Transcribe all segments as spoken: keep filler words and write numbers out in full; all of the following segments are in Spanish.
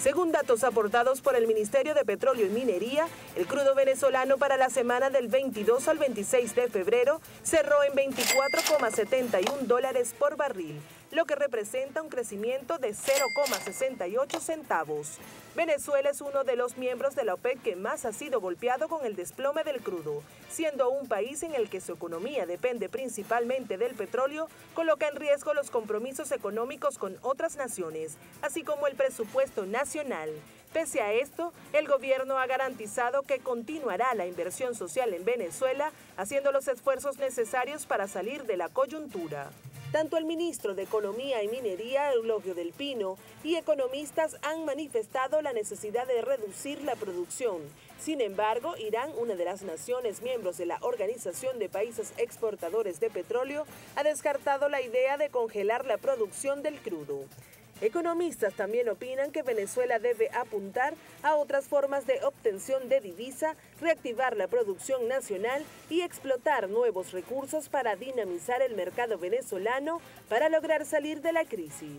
Según datos aportados por el Ministerio de Petróleo y Minería, el crudo venezolano para la semana del veintidós al veintiséis de febrero cerró en veinticuatro coma setenta y uno dólares por barril, lo que representa un crecimiento de cero coma sesenta y ocho centavos. Venezuela es uno de los miembros de la OPEP que más ha sido golpeado con el desplome del crudo, siendo un país en el que su economía depende principalmente del petróleo, coloca en riesgo los compromisos económicos con otras naciones, así como el presupuesto nacional. Pese a esto, el gobierno ha garantizado que continuará la inversión social en Venezuela, haciendo los esfuerzos necesarios para salir de la coyuntura. Tanto el ministro de Economía y Minería, Eulogio del Pino, y economistas han manifestado la necesidad de reducir la producción. Sin embargo, Irán, una de las naciones miembros de la Organización de Países Exportadores de Petróleo, ha descartado la idea de congelar la producción del crudo. Economistas también opinan que Venezuela debe apuntar a otras formas de obtención de divisa, reactivar la producción nacional y explotar nuevos recursos para dinamizar el mercado venezolano para lograr salir de la crisis.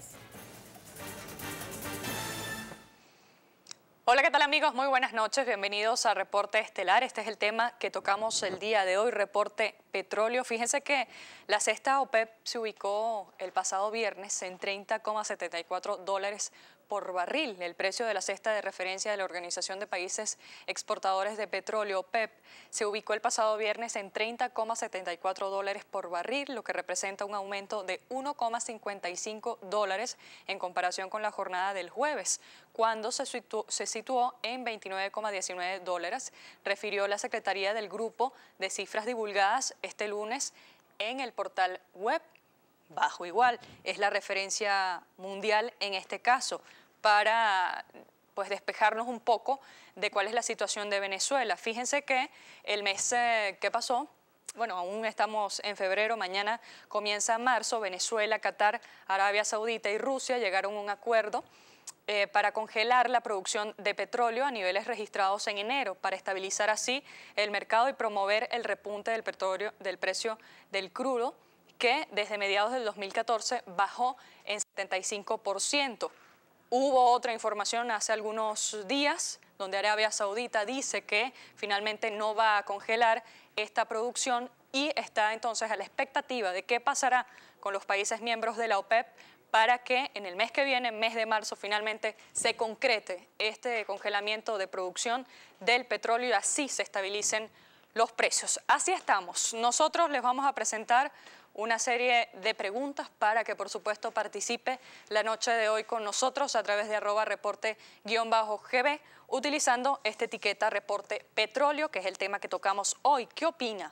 Hola, ¿qué tal amigos? Muy buenas noches, bienvenidos a Reporte Estelar. Este es el tema que tocamos el día de hoy, Reporte Petróleo. Fíjense que la cesta OPEP se ubicó el pasado viernes en treinta coma setenta y cuatro dólares por barril. El precio de la cesta de referencia de la Organización de Países Exportadores de Petróleo, OPEP, se ubicó el pasado viernes en treinta coma setenta y cuatro dólares por barril, lo que representa un aumento de uno coma cincuenta y cinco dólares en comparación con la jornada del jueves, cuando se situó, se situó en veintinueve coma diecinueve dólares, refirió la Secretaría del Grupo de Cifras divulgadas este lunes en el portal web. Bajo igual, es la referencia mundial en este caso, para pues despejarnos un poco de cuál es la situación de Venezuela. Fíjense que el mes eh, que pasó, bueno, aún estamos en febrero, mañana comienza marzo, Venezuela, Qatar, Arabia Saudita y Rusia llegaron a un acuerdo eh, para congelar la producción de petróleo a niveles registrados en enero, para estabilizar así el mercado y promover el repunte del petróleo, del precio del crudo, que desde mediados del dos mil catorce bajó en setenta y cinco por ciento. Hubo otra información hace algunos días donde Arabia Saudita dice que finalmente no va a congelar esta producción y está entonces a la expectativa de qué pasará con los países miembros de la OPEP para que en el mes que viene, mes de marzo, finalmente se concrete este congelamiento de producción del petróleo y así se estabilicen los precios. Así estamos. Nosotros les vamos a presentar una serie de preguntas para que, por supuesto, participe la noche de hoy con nosotros a través de arroba reporte guión bajo G B, utilizando esta etiqueta Reporte Petróleo, que es el tema que tocamos hoy. ¿Qué opina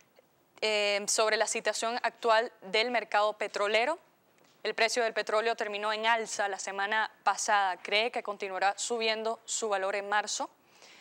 eh, sobre la situación actual del mercado petrolero? El precio del petróleo terminó en alza la semana pasada. ¿Cree que continuará subiendo su valor en marzo?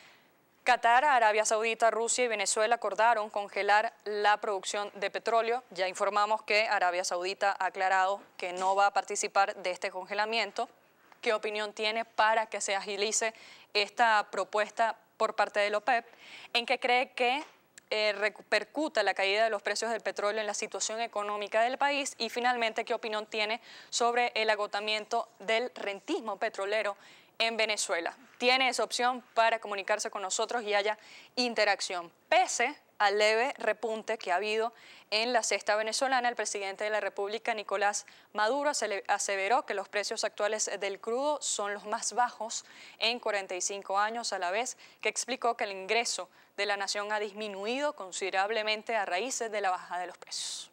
Qatar, Arabia Saudita, Rusia y Venezuela acordaron congelar la producción de petróleo. Ya informamos que Arabia Saudita ha aclarado que no va a participar de este congelamiento. ¿Qué opinión tiene para que se agilice esta propuesta por parte de la OPEP? ¿En qué cree que eh, repercuta la caída de los precios del petróleo en la situación económica del país? Y finalmente, ¿qué opinión tiene sobre el agotamiento del rentismo petrolero en Venezuela? Tiene esa opción para comunicarse con nosotros y haya interacción. Pese al leve repunte que ha habido en la cesta venezolana, el presidente de la República, Nicolás Maduro, aseveró que los precios actuales del crudo son los más bajos en cuarenta y cinco años, a la vez que explicó que el ingreso de la nación ha disminuido considerablemente a raíz de la bajada de los precios.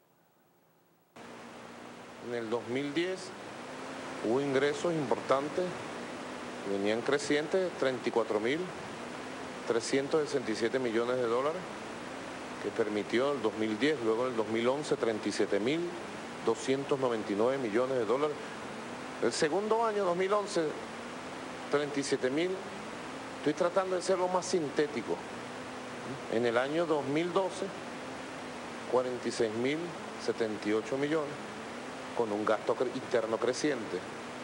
En el dos mil diez hubo ingresos importantes, venían crecientes, treinta y cuatro mil trescientos sesenta y siete millones de dólares, que permitió el dos mil diez, luego en el dos mil once treinta y siete mil doscientos noventa y nueve millones de dólares. El segundo año, dos mil once, treinta y siete mil, estoy tratando de ser lo más sintético. En el año dos mil doce, cuarenta y seis mil setenta y ocho millones, con un gasto interno creciente,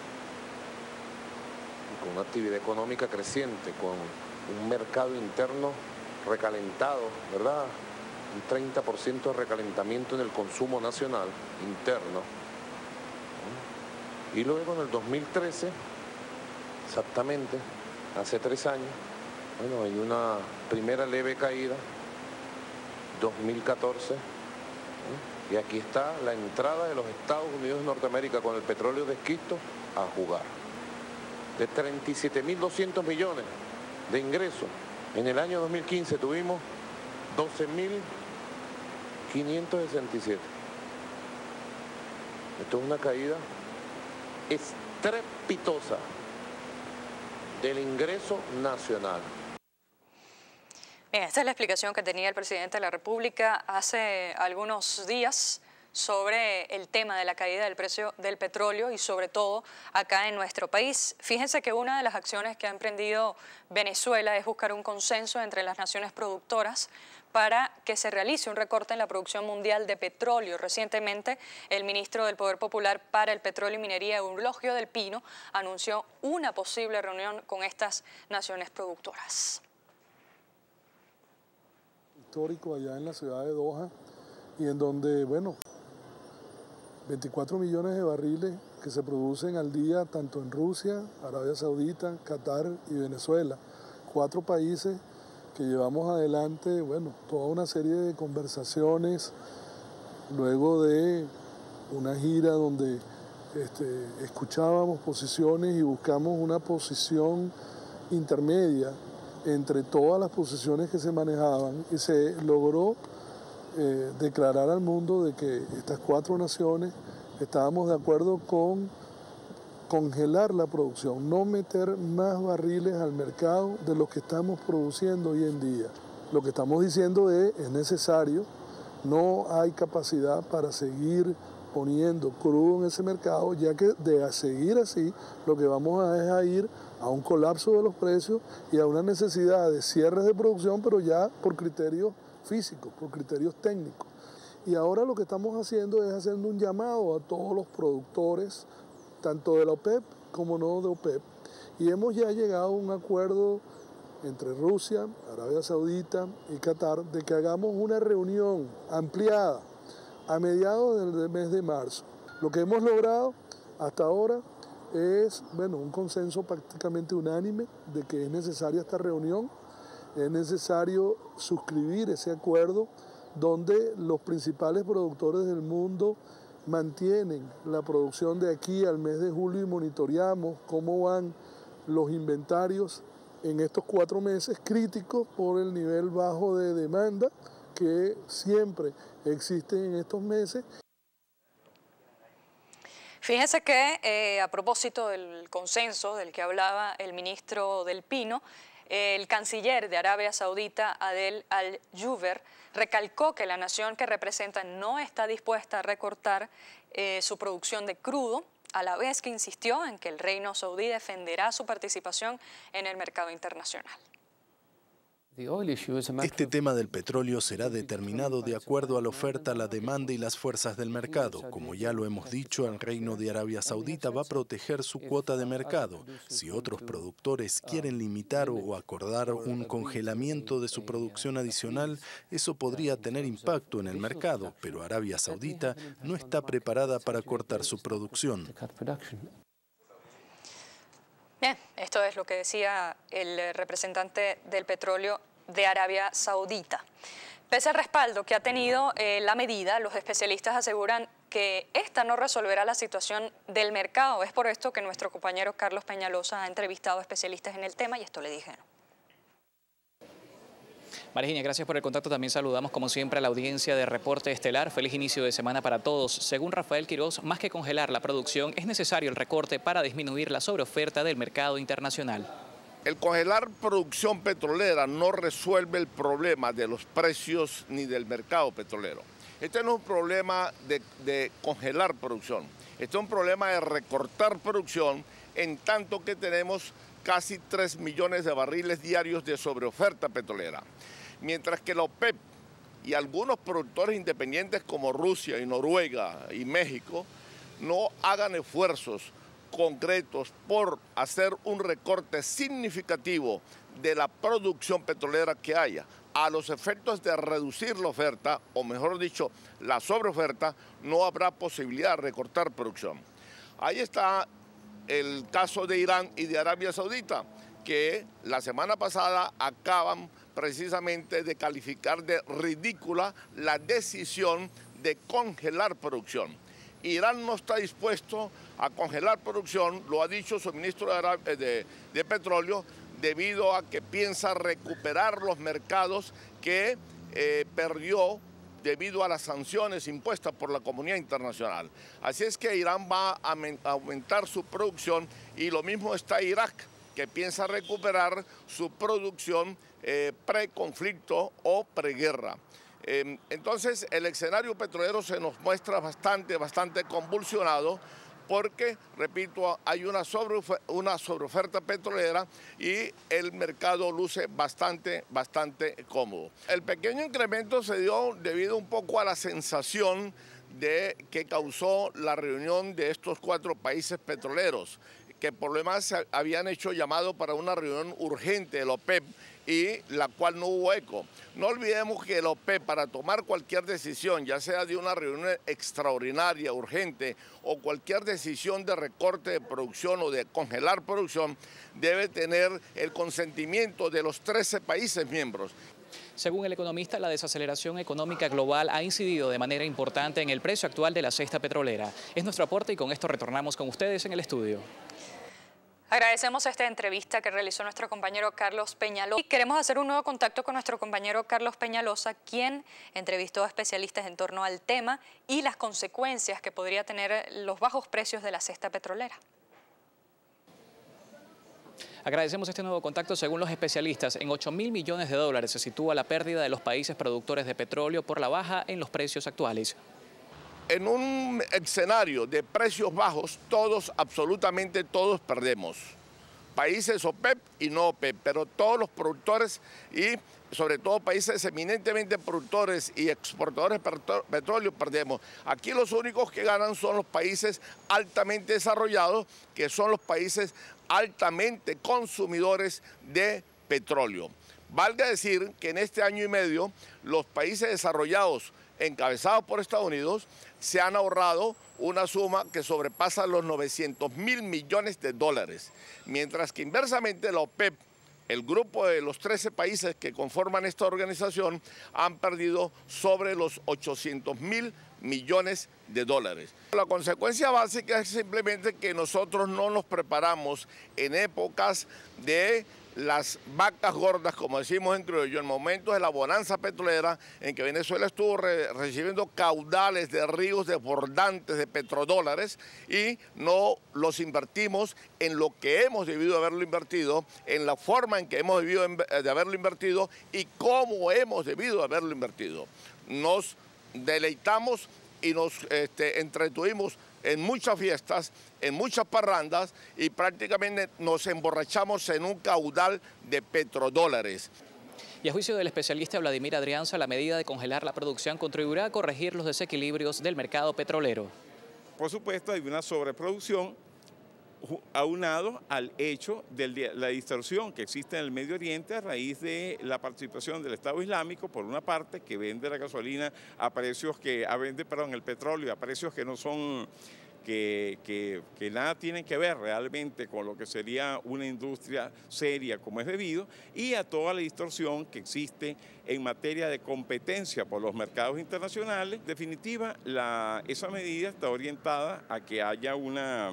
con una actividad económica creciente, con un mercado interno recalentado, ¿verdad? Un treinta por ciento de recalentamiento en el consumo nacional interno. Y luego en el dos mil trece exactamente, hace tres años. Bueno, hay una primera leve caída, dos mil catorce, ¿eh? Y aquí está la entrada de los Estados Unidos de Norteamérica con el petróleo de esquisto a jugar. De treinta y siete mil doscientos millones de ingresos, en el año dos mil quince tuvimos doce mil quinientos sesenta y siete. Esto es una caída estrepitosa del ingreso nacional. Bien, esta es la explicación que tenía el presidente de la República hace algunos días sobre el tema de la caída del precio del petróleo y sobre todo acá en nuestro país. Fíjense que una de las acciones que ha emprendido Venezuela es buscar un consenso entre las naciones productoras para que se realice un recorte en la producción mundial de petróleo. Recientemente, el ministro del Poder Popular para el Petróleo y Minería, Eulogio del Pino, anunció una posible reunión con estas naciones productoras. Histórico allá en la ciudad de Doha y en donde, bueno, veinticuatro millones de barriles que se producen al día tanto en Rusia, Arabia Saudita, Qatar y Venezuela. Cuatro países que llevamos adelante, bueno, toda una serie de conversaciones luego de una gira donde este, escuchábamos posiciones y buscamos una posición intermedia entre todas las posiciones que se manejaban y se logró eh, declarar al mundo de que estas cuatro naciones estábamos de acuerdo con congelar la producción, no meter más barriles al mercado de los que estamos produciendo hoy en día. Lo que estamos diciendo es, es necesario, no hay capacidad para seguir poniendo crudo en ese mercado, ya que de seguir así, lo que vamos a es a ir a un colapso de los precios y a una necesidad de cierres de producción, pero ya por criterios físicos, por criterios técnicos. Y ahora lo que estamos haciendo es haciendo un llamado a todos los productores, tanto de la OPEP como no de OPEP, y hemos ya llegado a un acuerdo entre Rusia, Arabia Saudita y Qatar de que hagamos una reunión ampliada a mediados del mes de marzo. Lo que hemos logrado hasta ahora es, bueno, un consenso prácticamente unánime de que es necesaria esta reunión, es necesario suscribir ese acuerdo donde los principales productores del mundo mantienen la producción de aquí al mes de julio y monitoreamos cómo van los inventarios en estos cuatro meses críticos por el nivel bajo de demanda que siempre existe en estos meses. Fíjense que eh, a propósito del consenso del que hablaba el ministro del Pino, el canciller de Arabia Saudita, Adel Al-Jubeir, recalcó que la nación que representa no está dispuesta a recortar eh, su producción de crudo, a la vez que insistió en que el reino saudí defenderá su participación en el mercado internacional. Este tema del petróleo será determinado de acuerdo a la oferta, la demanda y las fuerzas del mercado. Como ya lo hemos dicho, el Reino de Arabia Saudita va a proteger su cuota de mercado. Si otros productores quieren limitar o acordar un congelamiento de su producción adicional, eso podría tener impacto en el mercado, pero Arabia Saudita no está preparada para cortar su producción. Bien, esto es lo que decía el representante del petróleo de Arabia Saudita. Pese al respaldo que ha tenido eh, la medida, los especialistas aseguran que esta no resolverá la situación del mercado. Es por esto que nuestro compañero Carlos Peñalosa ha entrevistado a especialistas en el tema y esto le dijeron. Marigenia, gracias por el contacto. También saludamos, como siempre, a la audiencia de Reporte Estelar. Feliz inicio de semana para todos. Según Rafael Quiroz, más que congelar la producción, es necesario el recorte para disminuir la sobreoferta del mercado internacional. El congelar producción petrolera no resuelve el problema de los precios ni del mercado petrolero. Este no es un problema de, de congelar producción. Este es un problema de recortar producción en tanto que tenemos casi tres millones de barriles diarios de sobreoferta petrolera. Mientras que la OPEP y algunos productores independientes como Rusia y Noruega y México no hagan esfuerzos concretos por hacer un recorte significativo de la producción petrolera que haya, a los efectos de reducir la oferta, o mejor dicho, la sobreoferta, no habrá posibilidad de recortar producción. Ahí está el caso de Irán y de Arabia Saudita, que la semana pasada acaban precisamente de calificar de ridícula la decisión de congelar producción. Irán no está dispuesto a congelar producción, lo ha dicho su ministro de, Arab- de, de Petróleo, debido a que piensa recuperar los mercados que eh, perdió debido a las sanciones impuestas por la comunidad internacional. Así es que Irán va a aumentar su producción y lo mismo está Irak, que piensa recuperar su producción eh, pre-conflicto o preguerra. Eh, entonces el escenario petrolero se nos muestra bastante, bastante convulsionado porque, repito, hay una, sobre, una sobreoferta petrolera y el mercado luce bastante, bastante cómodo. El pequeño incremento se dio debido un poco a la sensación de que causó la reunión de estos cuatro países petroleros, que por lo demás habían hecho llamado para una reunión urgente del OPEP y la cual no hubo eco. No olvidemos que el OPEP, para tomar cualquier decisión, ya sea de una reunión extraordinaria, urgente, o cualquier decisión de recorte de producción o de congelar producción, debe tener el consentimiento de los trece países miembros. Según el economista, la desaceleración económica global ha incidido de manera importante en el precio actual de la cesta petrolera. Es nuestro aporte y con esto retornamos con ustedes en el estudio. Agradecemos esta entrevista que realizó nuestro compañero Carlos Peñalosa. Y queremos hacer un nuevo contacto con nuestro compañero Carlos Peñalosa, quien entrevistó a especialistas en torno al tema y las consecuencias que podría tener los bajos precios de la cesta petrolera. Agradecemos este nuevo contacto. Según los especialistas, en ocho mil millones de dólares se sitúa la pérdida de los países productores de petróleo por la baja en los precios actuales. En un escenario de precios bajos, todos, absolutamente todos perdemos. Países OPEP y no OPEP, pero todos los productores y sobre todo países eminentemente productores y exportadores de petróleo perdemos. Aquí los únicos que ganan son los países altamente desarrollados, que son los países altamente consumidores de petróleo. Valga decir que en este año y medio los países desarrollados encabezados por Estados Unidos se han ahorrado una suma que sobrepasa los novecientos mil millones de dólares, mientras que inversamente la OPEP, el grupo de los trece países que conforman esta organización, han perdido sobre los ochocientos mil millones de dólares. La consecuencia básica es simplemente que nosotros no nos preparamos en épocas de las vacas gordas, como decimos en criollo, en momentos de la bonanza petrolera, en que Venezuela estuvo re recibiendo caudales de ríos desbordantes de petrodólares y no los invertimos en lo que hemos debido haberlo invertido, en la forma en que hemos debido de haberlo invertido y cómo hemos debido haberlo invertido. Nos deleitamos y nos este, entretuvimos en muchas fiestas, en muchas parrandas y prácticamente nos emborrachamos en un caudal de petrodólares. Y a juicio del especialista Vladimir Adrianza, la medida de congelar la producción contribuirá a corregir los desequilibrios del mercado petrolero. Por supuesto, hay una sobreproducción aunado al hecho de la distorsión que existe en el Medio Oriente a raíz de la participación del Estado Islámico, por una parte, que vende la gasolina a precios que, a vende, perdón, el petróleo a precios que no son, que, que, que nada tienen que ver realmente con lo que sería una industria seria como es debido, y a toda la distorsión que existe en materia de competencia por los mercados internacionales. En definitiva, la, esa medida está orientada a que haya una...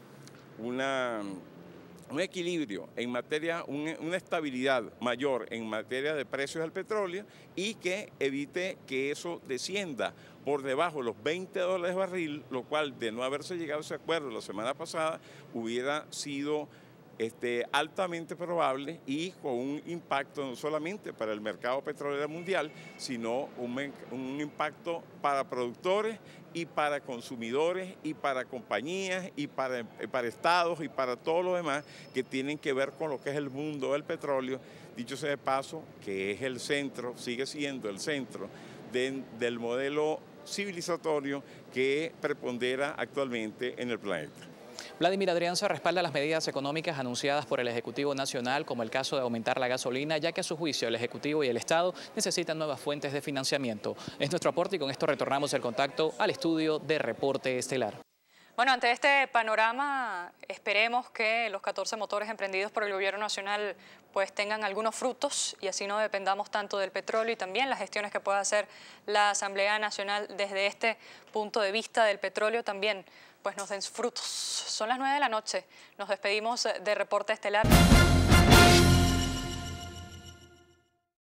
Una, un equilibrio en materia, un, una estabilidad mayor en materia de precios del petróleo y que evite que eso descienda por debajo de los veinte dólares barril, lo cual, de no haberse llegado a ese acuerdo la semana pasada, hubiera sido Este, altamente probable y con un impacto no solamente para el mercado petrolero mundial, sino un, un impacto para productores y para consumidores y para compañías y para, para estados y para todo lo demás que tienen que ver con lo que es el mundo del petróleo, dicho sea de paso, que es el centro, sigue siendo el centro de, del modelo civilizatorio que prepondera actualmente en el planeta. Vladimir Adrianza respalda las medidas económicas anunciadas por el Ejecutivo Nacional, como el caso de aumentar la gasolina, ya que a su juicio el Ejecutivo y el Estado necesitan nuevas fuentes de financiamiento. Es nuestro aporte y con esto retornamos el contacto al estudio de Reporte Estelar. Bueno, ante este panorama, esperemos que los catorce motores emprendidos por el Gobierno Nacional pues tengan algunos frutos y así no dependamos tanto del petróleo y también las gestiones que pueda hacer la Asamblea Nacional desde este punto de vista del petróleo también pues nos den frutos. Son las nueve de la noche, nos despedimos de Reporte Estelar.